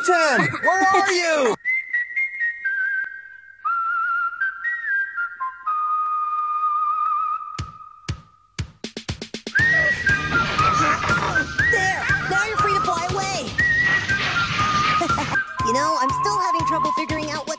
Gohan, where are you? There! Now you're free to fly away! You know, I'm still having trouble figuring out what